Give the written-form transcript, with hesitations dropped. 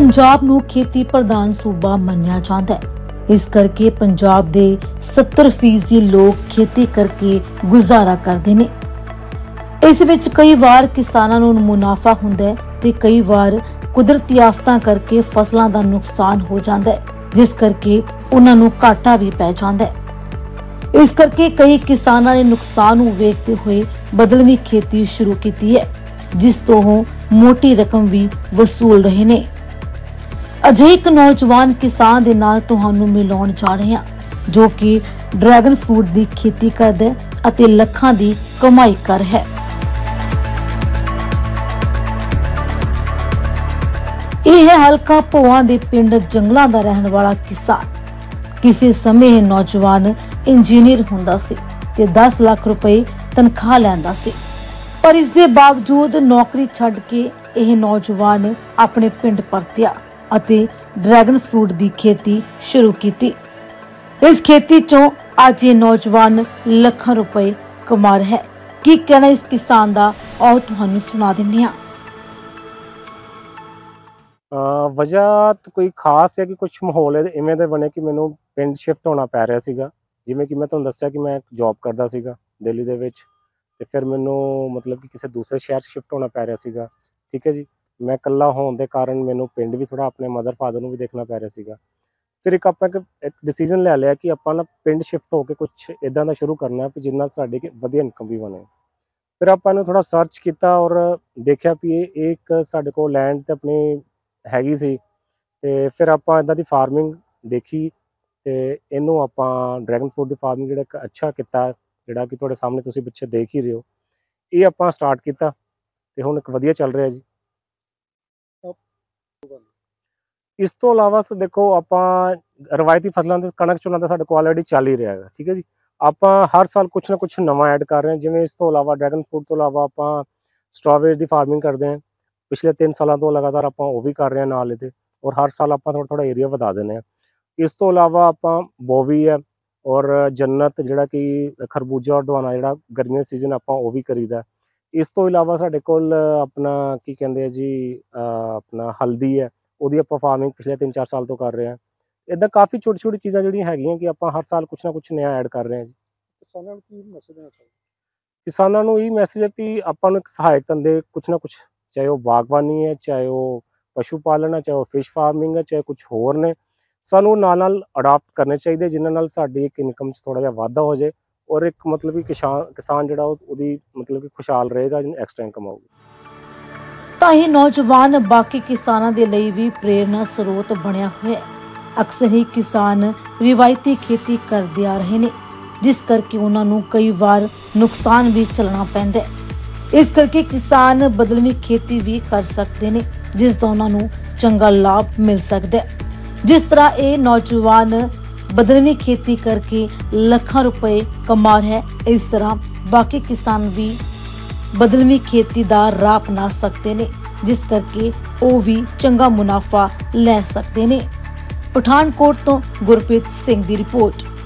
पंजाब नूं खेती प्रधान सूबा मन्निया जाता है। इस करके पंजाब दे 70% लोग खेती करके गुजारा करते ने। इस विच कई बार किसानां नूं मुनाफा हुंदा है ते कई बार कुदरती आफतां करके फसलां दा नुकसान हो जाता है, जिस करके उन्हां नूं घाटा भी पै जाता है। इस करके कई किसानां ने नुकसान नूं वेखते हुए बदलवीं खेती शुरू की है, जिस तो मोटी रकम भी वसूल रहे ने। अजे एक नौजवान किसान दे नाल तुहानू मिलाउण जा रहे हां, जो कि ड्रैगन फ्रूट दी खेती करदा है अते लखां दी कमाई कर है। यह है हलका भोआ दे पिंड जंगलां दा रहण वाला किसान। किसी समय यह नौजवान इंजीनियर हुंदा सी ते 10 लाख रुपए तनख्वाह लैंदा सी, पर इस दे बावजूद नौकरी छड्ड के यह नौजवान अपने पिंड परतिया अते ड्रैगन फ्रूट दी खेती शुरू की। इस खेती चों अज ये नौजवान लाखां रुपए कमा रहा है। की कहना इस किसान दा, आओ तुहानू सुना दिंदे हां। वजह तो कोई खास है कि कुछ माहौल इवें दे बने कि मैनू पिंड शिफ्ट होना पै रहा सीगा। जिवें कि मैं तुहानू दस्सिया कि मैं जॉब करदा सीगा दिल्ली दे विच, ते फिर मैनू मतलब कि किसी दूसरे शहर शिफ्ट होना पै रहा सीगा। ठीक है जी, मैं कल्ला होने के कारण मैनू पिंड भी थोड़ा अपने मदर फादर नूं भी देखना पै रहा सीगा। फिर एक डिसीजन ले लिया कि आपां ना पिंड शिफ्ट होकर कुछ इदां दा शुरू करना कि जिन्ना साडी वधिया इनकम भी बने। फिर आपां ने थोड़ा सर्च किया और देखा भी एक साडे कोल लैंड ते अपनी हैगी सी, ते फिर आपां इदां दी फार्मिंग देखी ते इनू आपां ड्रैगन फ्रूट दी फार्मिंग जिहड़ा अच्छा किया, जिहड़ा कि तुहाडे सामने तुसीं पिछे देख ही रहे हो, ये आपां स्टार्ट किया ते हुण एक वधिया चल रहा जी। इस तो इलावा देखो आपां रवायती फसलों के कणक झोना तो साडे कोल ऑलरेडी चल ही रहा है। ठीक है जी, आपां हर साल कुछ ना कुछ नवा ऐड कर रहे हैं। जिवें इस तो इलावा ड्रैगन फ्रूट तो इलावा आपां स्ट्रॉबेरी की फार्मिंग करते हैं। पिछले 3 सालों तो लगातार आपां वो भी कर रहे हैं नाल इहदे, और हर साल आपां थोड़ा थोड़ा एरिया वधा देने हैं। इस तो इलावा आपां बोवी है और जन्नत जिहड़ा कि खरबूजा और दवाना जिहड़ा गर्मियों सीजन आपां वो भी करीदा। इस तो इलावा साडे कोल अपना की कहंदे आ जी अपना हल्दी है, ਉਹਦੀ ਆਪਾਂ फार्मिंग पिछले 3-4 साल तो कर रहे हैं। इदा काफ़ी छोटी छोटी चीज़ां ਜਿਹੜੀਆਂ ਹੈਗੀਆਂ ਕਿ ਆਪਾਂ ਹਰ ਸਾਲ ਕੁਛ ਨਾ ਕੁਛ ਨया ऐड कर रहे हैं जी। किसानों ਨੂੰ ਕੀ ਮੈਸੇਜ ਦੇਣਾ ਚਾਹੁੰਦੇ? किसानों ਨੂੰ ਇਹ ਮੈਸੇਜ ਹੈ ਕਿ ਆਪਾਂ ਨੂੰ ਇੱਕ ਸਹਾਇਕ ਧੰਦੇ ਕੁਛ ਨਾ ਕੁਛ, ਚਾਹੇ ਉਹ ਬਾਗਬਾਨੀ ਹੈ, ਚਾਹੇ ਉਹ ਪਸ਼ੂ ਪਾਲਣ ਹੈ, ਚਾਹੇ ਉਹ ਫਿਸ਼ फार्मिंग है, चाहे कुछ होर ने, ਸਾਨੂੰ ਨਾਲ ਅਡਾਪਟ ਕਰਨੇ ਚਾਹੀਦੇ ਜਿਨ੍ਹਾਂ ਨਾਲ ਸਾਡੀ ਇੱਕ ਇਨਕਮ 'ਚ ਥੋੜਾ ਜਿਹਾ ਵਾਧਾ ਹੋ ਜਾਏ और एक मतलब कि किसान जिहड़ा ਉਹਦੀ मतलब कि खुशहाल रहेगा, एक्स्ट्रा इनकम आऊगी। ਤਾਂ ਇਹ ਨੌਜਵਾਨ ਬਾਕੀ ਕਿਸਾਨਾਂ ਦੇ ਲਈ ਵੀ ਪ੍ਰੇਰਨਾ ਸਰੋਤ ਬਣਿਆ ਹੋਇਆ ਹੈ। ਅਕਸਰ ਹੀ ਕਿਸਾਨ ਰਿਵਾਇਤੀ ਖੇਤੀ ਕਰਦੇ ਆ ਰਹੇ ਨੇ, ਜਿਸ ਕਰਕੇ ਉਹਨਾਂ ਨੂੰ ਕਈ ਵਾਰ ਨੁਕਸਾਨ ਵੀ ਝੱਲਣਾ ਪੈਂਦਾ ਹੈ। ਇਸ ਕਰਕੇ ਕਿਸਾਨ ਬਦਲਵੀਂ ਖੇਤੀ ਵੀ ਕਰ ਸਕਦੇ ਨੇ, ਜਿਸ ਦਾ ਉਹਨਾਂ ਨੂੰ ਚੰਗਾ ਲਾਭ ਮਿਲ ਸਕਦਾ ਹੈ। ਜਿਸ ਤਰ੍ਹਾਂ ਇਹ ਨੌਜਵਾਨ बदलवी खेती करके लाखों रुपए कमा है, इस तरह बाकी किसान भी बदलवी खेती का राह अपना सकते ने, जिस करके वो भी चंगा मुनाफा ले सकते ने। पठानकोट तो गुरप्रीत सिंह की रिपोर्ट।